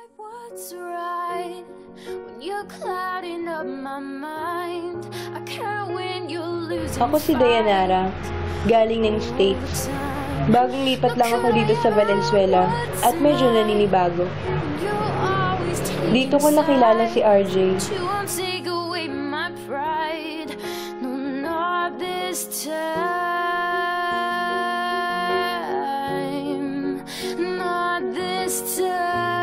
What's right when you're clouding up my mind? I can't win, you're losing. Ako si Dayanara, galing ng States. Bagong lipat lang ako dito sa Valenzuela at medyo naninibago. Dito ko nakilala si RJ. Take away my pride. No, not this time. Not this time.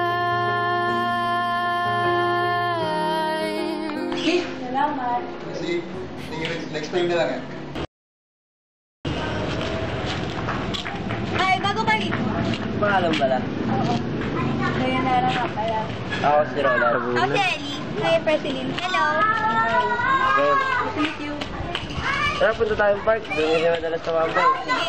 Salamat. Kasi, next time na lang eh. Ay, bago ka dito. Pangalan pala. Oo. Dayanara ka pala. Ako si Roland. Ako si Ellie. Hi, Presilin. Hello. Okay. Nice to meet you. Tara, punta tayong park. Doon kasi madalas sa Wambay.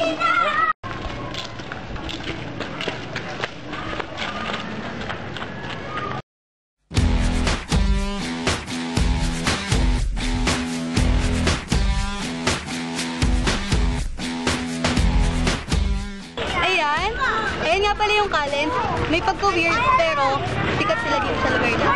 Ayan nga pala yung Callens. May pagka-weird pero sikat sila dito sa lugar na.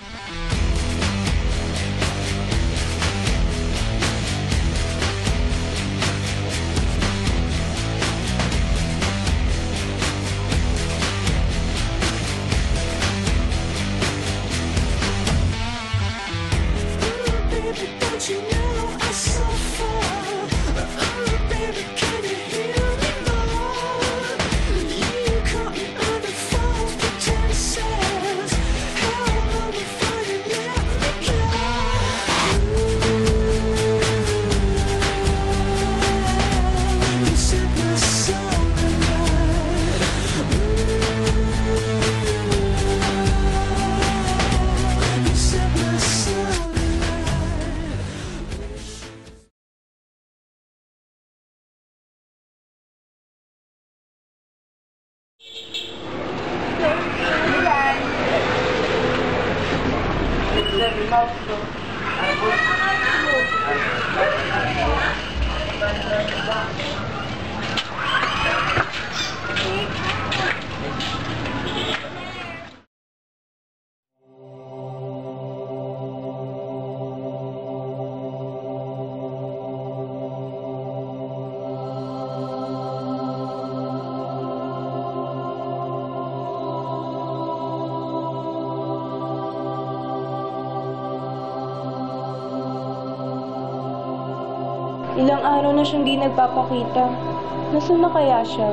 Ilang araw na siyang di nagpapakita. Nasaan na kaya siya?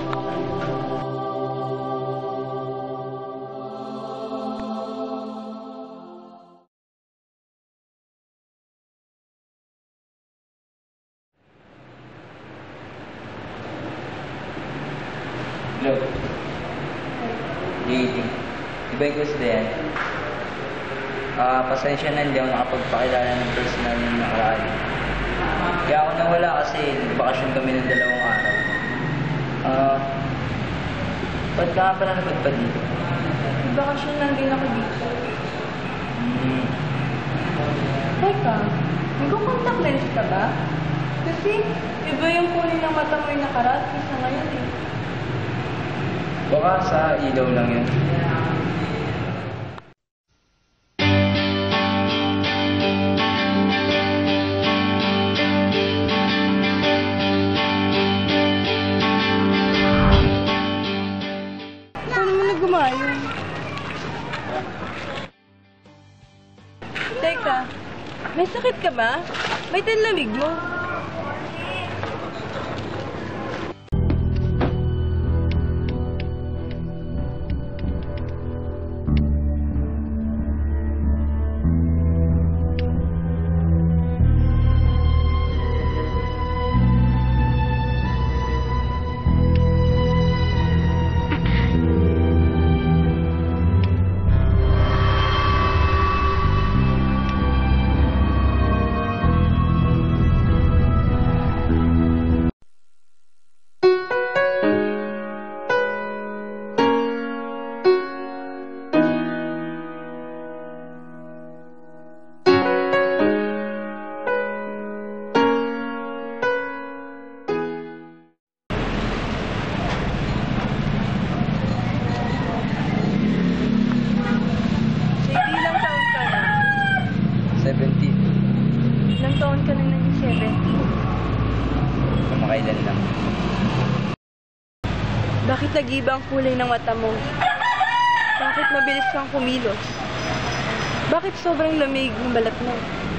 Hello. JD. Iba yung gusto yan. Pasensya na hindi ako nakapagpakilala ng personal ng nakaraan. Kaya ako nawala kasi nagbakasyon kami ng 2 araw. Ba't ka nga pala nagpunta dito? Nagbakasyon lang din ako dito. Teka, nag-contact lens ka ba? Kasi iba yung kulay ng mata mo yung nakaraan sa ngayon eh. Baka sa ilaw lang yun. Gumayon. Teka, may sakit ka ba? May tanlamig mo. Ilang taon ka nang naging 7? Kamakailan lang. Bakit nag-iba ang kulay ng mata mo? Bakit mabilis kang kumilos? Bakit sobrang lamig ng balat mo?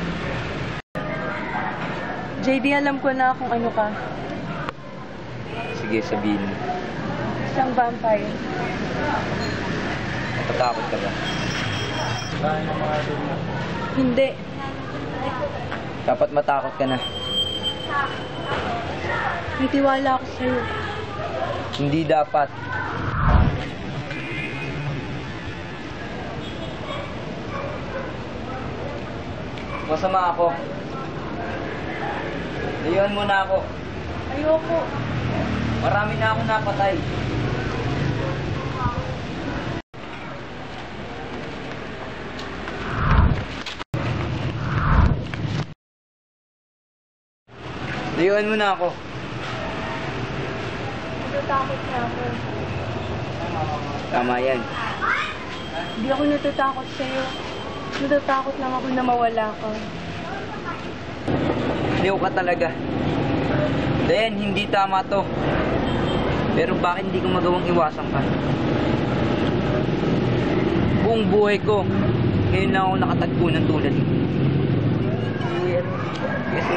JD, alam ko na kung ano ka. Sige, sabihin mo. Isang vampire. Natatakot ka ba? Hindi. Dapat matakot ka na. May tiwala ako sa'yo. Hindi dapat. Masama ako. Layuan mo na ako. Ayoko. Marami na akong napatay. Layuan mo na ako. Natatakot na ako. Tama yan. Hindi ako natatakot sa'yo. Natatakot lang ako na mawala ka. Liw ka talaga. Dayan, hindi tama to. Pero bakit hindi ko magawang iwasan ka? Buong buhay ko, ngayon na ako nakatagpo ng tulad mo. Kasi,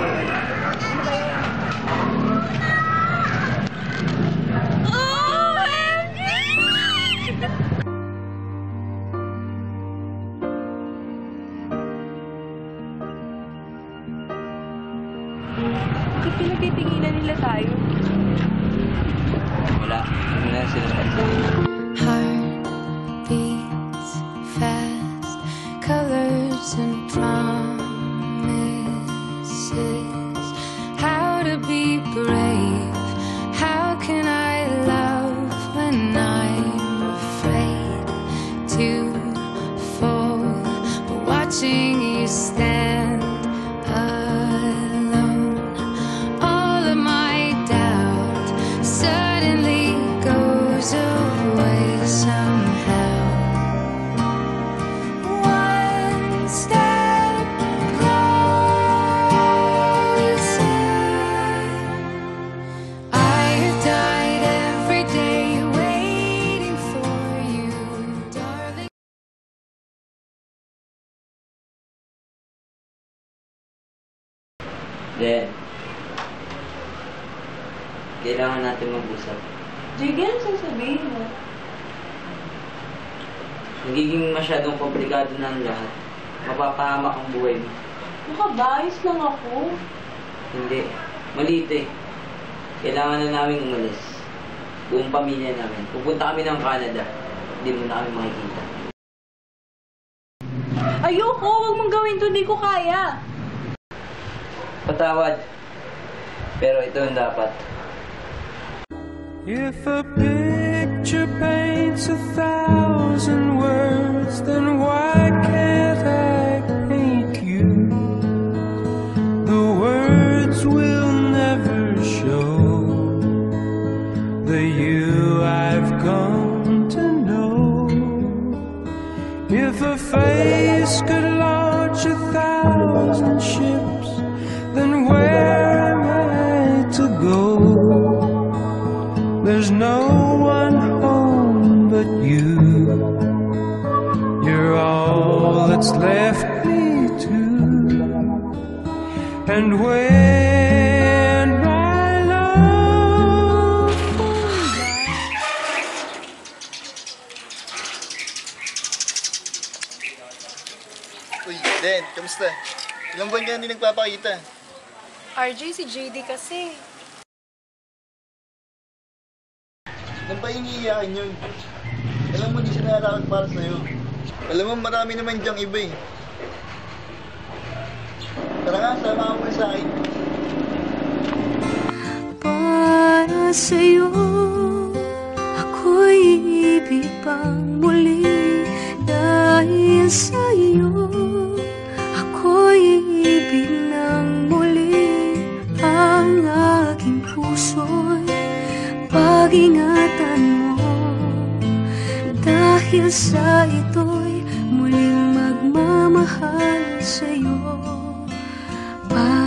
Bakit pinagtitinginan nila tayo? wala. Ano na sila pansin. Heart beats fast, colors and promises. How to be brave? How can I love when I'm afraid to fall? But watching you stand alone, all of my doubt suddenly goes away somehow. One step closer. I have died every day waiting for you, darling. Then, kailangan natin mag-usap. JD, ano sasabihin mo? Nagiging masyadong komplikado na ang lahat. Mapapahamak ang buhay mo. Ano ka ba? Ayos lang ako. Hindi. Maliit eh. Kailangan na namin umalis. Buong pamilya namin. Pupunta kami ng Canada. Hindi mo na kami makikita. Ayoko! Huwag mong gawin to. Hindi ko kaya. Patawad. Pero ito ang dapat. If a picture paints 1,000 words, then why can't I paint you? The words will never show the you I've come to know. If a face could launch 1,000 ships, then where am I to go? There's no one home but you. You're all that's left me to. And when my love falls Uy, Den, kamusta? Ilang buwan ka na hindi nagpapakita? RJ, si JD kasi. Nang ba iniiyakan yun? Alam mo, di siya natatakot para sa'yo. Alam mo, marami naman dyang iba eh. Tara nga, sama mo sa akin. Para sa'yo, ako'y ibig pang muli. Dahil sa'yo, ako'y ibig ng muli. Ang aking puso'y pag-ingatan mo. Dahil sa ito'y muling magmamahal sa'yo.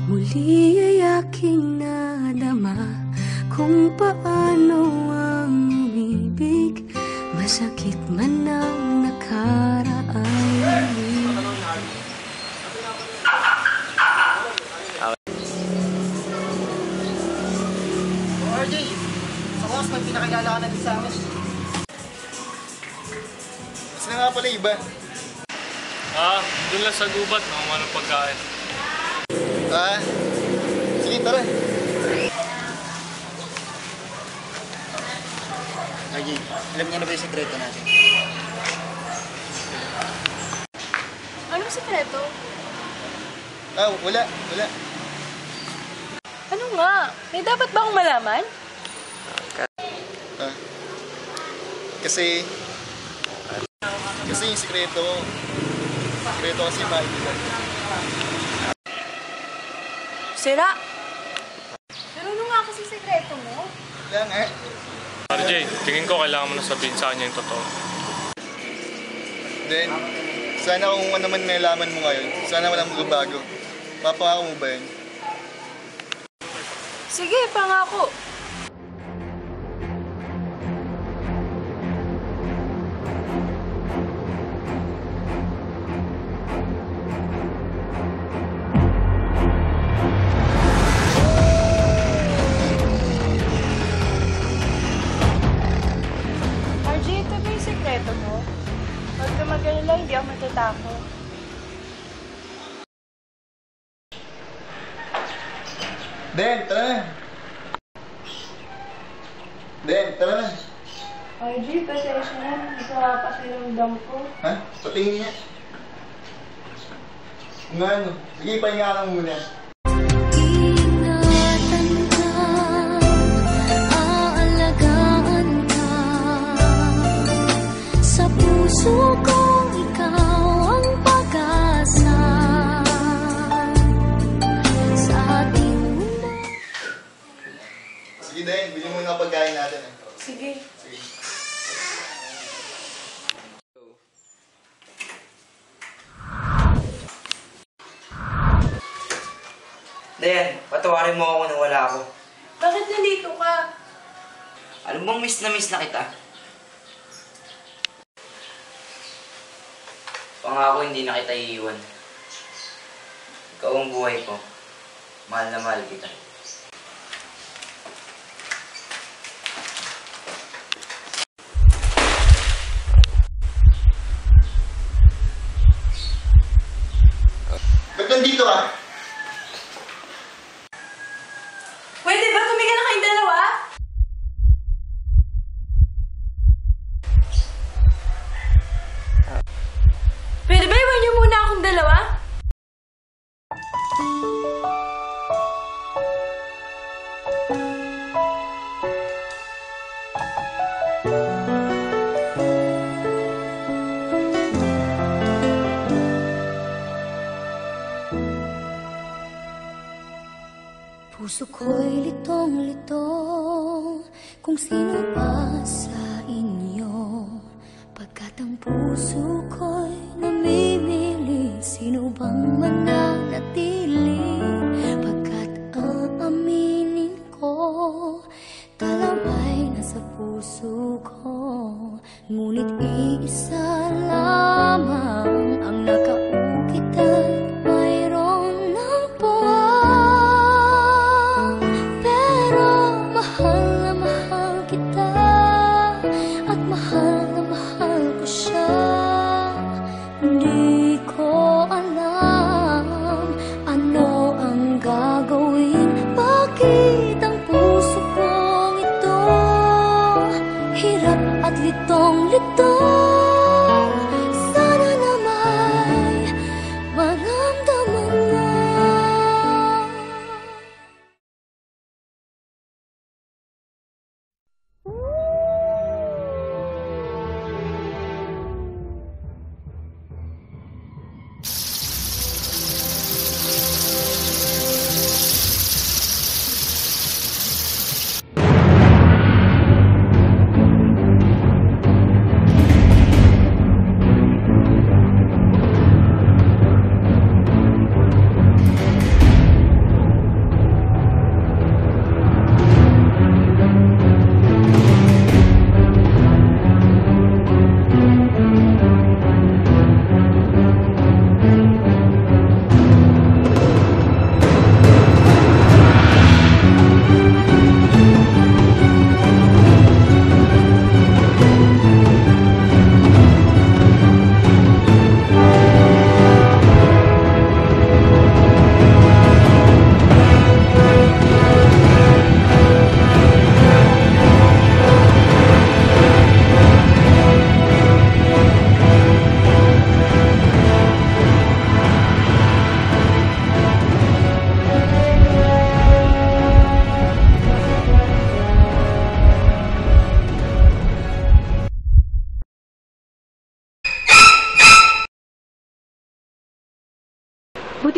Muli ay aking nadama kung paano ang umibig, masakit man ang nakaraan. RJ, sa Kos, may pinakilala ka na din sa amin. Saan nga pala iba? Doon lang sa gubat, nakuha ng pagkain. Sige, tara. RJ, alam niya na ba yung sekreto natin? Anong sikreto? Wala. Ano nga? May dapat ba akong malaman? Kasi yung sikreto kasi maibigan. Sira! Pero ano nga kasi sikreto mo? Wala nga. RJ, tingin ko kailangan mo na sabihin sa kanya yung totoo. Then, sana kung ano man nalaman mo ngayon, sana walang magbabago. Papangako mo ba yun? Sige, pangako. RJ, ito ba yung sekreto mo? Huwag ka mag-alala, hindi ako matatakot. Den, tara na. RJ, pasensya na. Hindi ko mapasiramdam ko. Ha? Patingin niya. Nga ano? Sige, pahinga lang muna. Ingatan ka, aalagaan ka. Sa puso ko, ikaw ang pag-asa. Sa ating mundo. Sige, Den. Bilhin mo nga pagkain natin. Sige. Sige. Dayan, patawarin mo ako nang wala ako. Bakit nandito ka? Alam mong miss na kita. Pangako hindi na kita iiwan. Ikaw ang buhay ko. Mahal na mahal kita. Ba't nandito ka? Pwede ba tumigil na kayong dalawa? Pwede ba iwan niyo muna akong dalawa? Puso ko'y litong-lito kung sino ba sa inyo. Pagkat ang puso ko'y namimili, sino bang mananatili? Pagkat aaminin ko, dalawa'y nasa puso ko. Ngunit iisa lamang ang nakaukit at mayroon ng puwang. Pero mahal na mahal kita at mahal na mahal ko siya. Hindi ko alam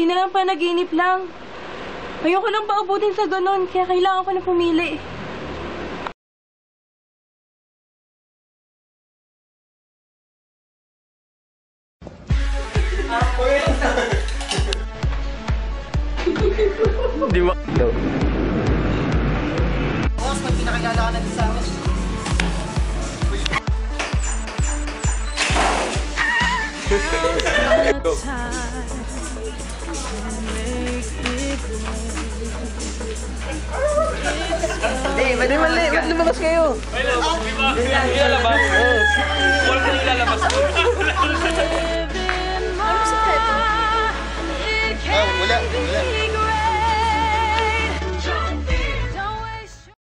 na lang panaginip lang. Ayoko lang paubutin sa ganon, kaya kailangan ko na pumili. Di ba? Boss, may pinakilala ka na din sa amin. Ba't lumabas kayo? Hindi lalabas. Wala ko nilalabas.